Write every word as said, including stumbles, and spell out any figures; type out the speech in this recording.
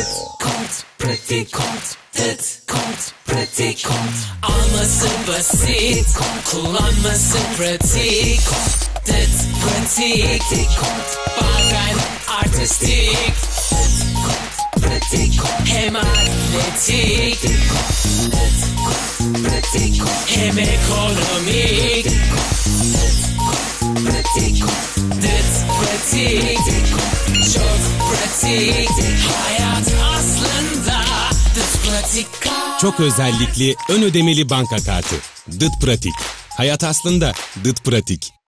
kart, pratik kart, dıt kart, pratik kart. Alması basit, kullanması pratik. Dıt pratik kart, bazen artistik. Pratik kart, hem atletik. Pratik kart, hem ekonomik. Pratik kart, dıt pratik. Çok pratik, hayat aslında dıt pratik kart. Çok özellikli ön ödemeli banka kartı. Dıt pratik. Hayat aslında dıt pratik.